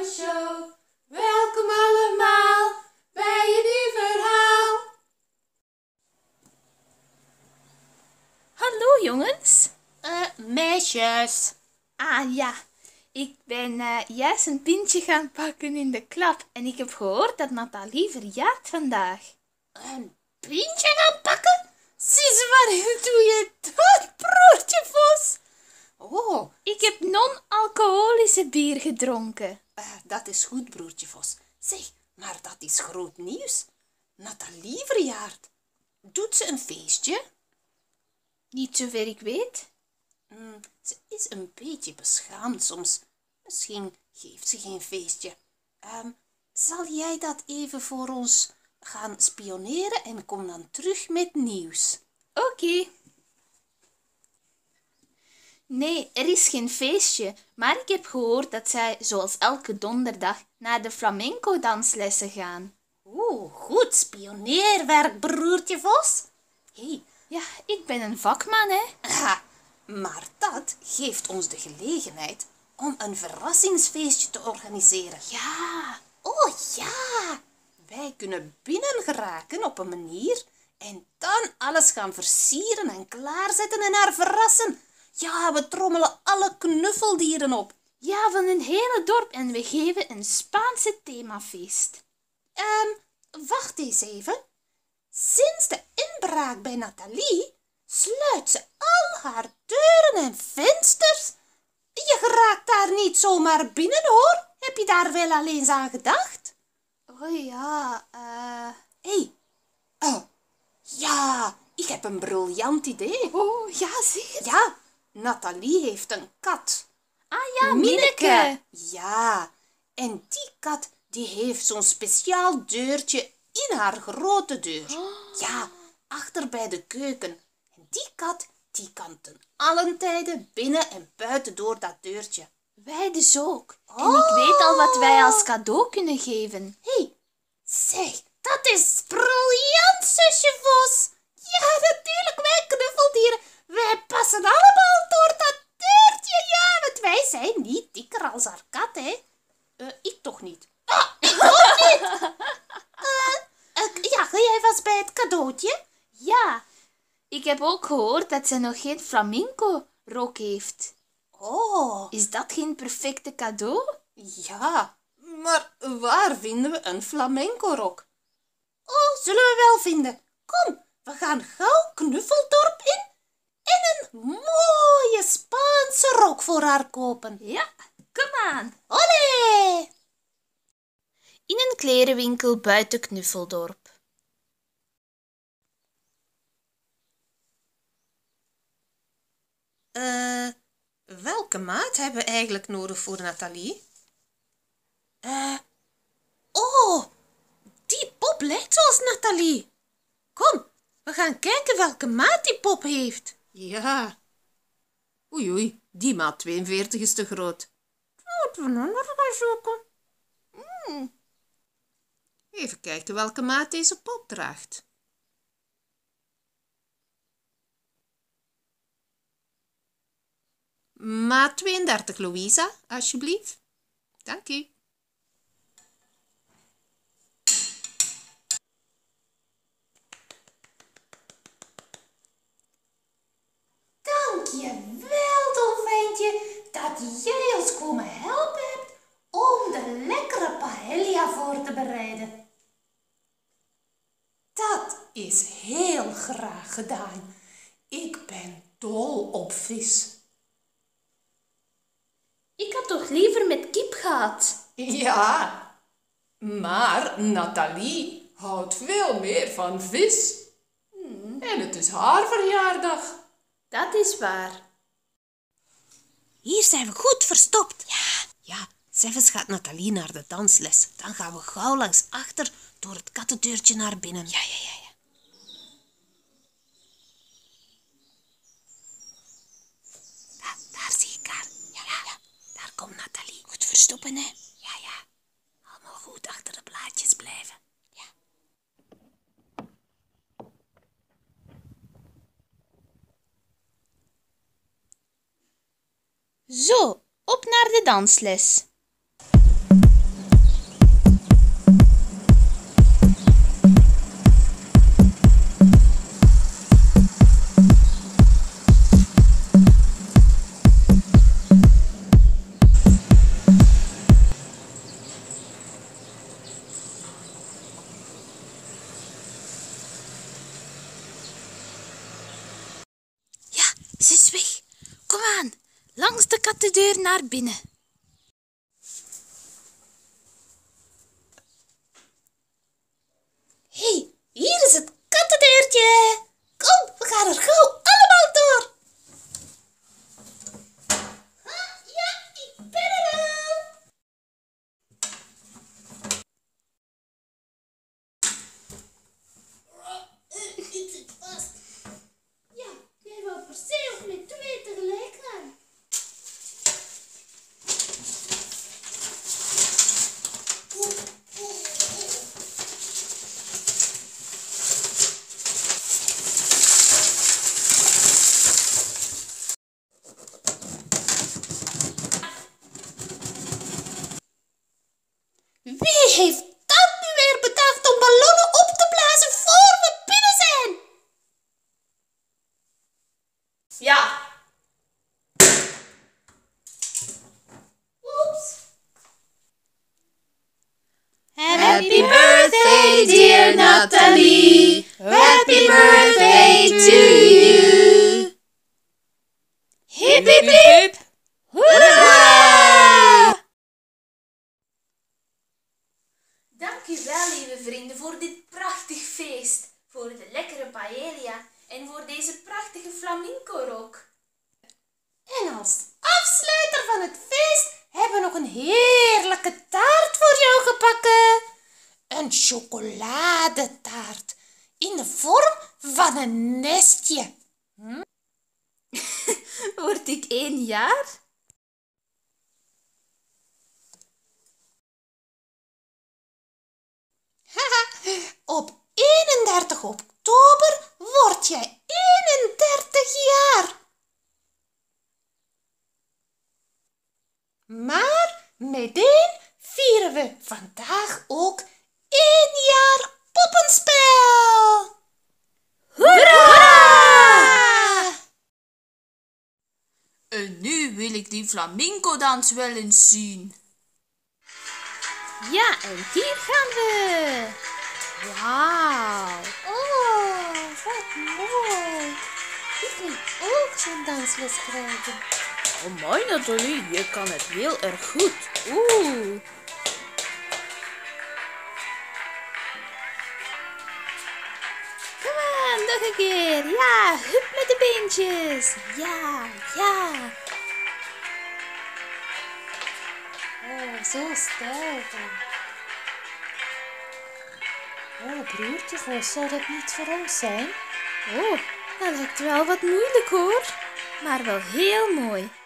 Show. Welkom allemaal bij een nieuw verhaal. Hallo jongens. Meisjes. Ah ja, ik ben juist een pintje gaan pakken in de klap en ik heb gehoord dat Nathalie verjaart vandaag. Een pintje gaan pakken? Zie, wanneer doe je dat, broertje Vos? Oh, Ik heb non-alcoholische bier gedronken. dat is goed, broertje Vos. Zeg, maar dat is groot nieuws. Nathalie verjaart. Doet ze een feestje? Niet zover ik weet. Ze is een beetje beschaamd soms. Misschien geeft ze geen feestje. Zal jij dat even voor ons gaan spioneren en kom dan terug met nieuws? Oké. Nee, er is geen feestje, maar ik heb gehoord dat zij, zoals elke donderdag, naar de flamenco-danslessen gaan. Oeh, goed spioneerwerk, broertje Vos. Hé, Ja, ik ben een vakman, hè. maar dat geeft ons de gelegenheid om een verrassingsfeestje te organiseren. Ja, Oh ja, wij kunnen binnen geraken op een manier en dan alles gaan versieren en klaarzetten en haar verrassen. Ja, we trommelen alle knuffeldieren op. ja, van een hele dorp en we geven een Spaanse themafeest. Wacht eens even. Sinds de inbraak bij Nathalie sluit ze al haar deuren en vensters. Je geraakt daar niet zomaar binnen, hoor. Heb je daar wel al eens aan gedacht? Oh ja, Hé, ja, ik heb een briljant idee. Oh, ja, zeg het. Ja, Nathalie heeft een kat. Ah ja, Minneke. Ja, en die kat die heeft zo'n speciaal deurtje in haar grote deur. Ja, achter bij de keuken. En die kat die kan ten allen tijde binnen en buiten door dat deurtje. Wij dus ook. En ik weet al wat wij als cadeau kunnen geven. Hé, zeg, dat is briljant, zusje Vos. Ja, natuurlijk, wij knuffeldieren. Wij passen allemaal door dat deurtje. Ja, want wij zijn niet dikker als haar kat, hè. Ik toch niet. Ik ook niet. Ja, ga jij vast bij het cadeautje? Ja, ik heb ook gehoord dat zij nog geen flamenco-rok heeft. Oh, Is dat geen perfecte cadeau? ja, maar waar vinden we een flamenco-rok? Oh, zullen we wel vinden. Kom, we gaan gauw Knuffeldorp in en een mooie Spaanse rok voor haar kopen. Ja, kom aan. Olé! In een klerenwinkel buiten Knuffeldorp. Welke maat hebben we eigenlijk nodig voor Nathalie? Oh, die pop lijkt zoals Nathalie. Kom, we gaan kijken welke maat die pop heeft. Ja. Oei, die maat 42 is te groot. Moeten we een andere gaan zoeken? Even kijken welke maat deze pop draagt. Maat 32, Louisa, alsjeblieft. Dank u. Dank je wel, dolfijntje, dat jij ons komen helpen hebt om de lekkere paella voor te bereiden. Dat is heel graag gedaan. Ik ben dol op vis. Ik had toch liever met kip gehad? Ja, maar Nathalie houdt veel meer van vis. En het is haar verjaardag. Dat is waar. Hier zijn we goed verstopt. Ja, zelfs gaat Nathalie naar de dansles. Dan gaan we gauw langs achter door het kattendeurtje naar binnen. Ja. Daar zie ik haar. Ja. Daar komt Nathalie. Goed verstoppen, hè? Ja. Allemaal goed achter de blaadjes blijven. Ja. Zo, op naar de dansles. langs de kattendeur naar binnen. Hé, hier is het kattendeurtje. Kom, we gaan er gauw allemaal door. Ja, ik ben er al. Het zit vast. Ja, jij wou per se of met 2 tegelijk gaan. Wie heeft dat nu weer bedacht om ballonnen op te blazen voor we binnen zijn? Ja. Oeps. Happy birthday, dear Nathalie. Happy birthday to you. Hip, hip, hip. Hoera! Dank u wel, lieve vrienden, voor dit prachtig feest. Voor de lekkere paella en voor deze prachtige flamenco-rock. En als afsluiter van het feest hebben we nog een heerlijke taart voor jou gebakken. Een chocoladetaart in de vorm van een nestje. Word ik 1 jaar? Op 31 oktober word jij 31 jaar. Maar meteen vieren we vandaag ook 1 jaar poppenspel. Hoera! En nu wil ik die flamenco-dans wel eens zien. Ja, en hier gaan we. Wauw. Oh, wat mooi. Ik wil ook zo'n dansles krijgen. Oh, mooi Nathalie, je kan het heel erg goed. Oeh. Kom aan, nog een keer. Ja, hup met de beentjes. Ja, ja. Oh, zo stijl. Oh, broertje, zou dat niet voor ons zijn? Oh, dat lijkt wel wat moeilijk hoor. Maar wel heel mooi.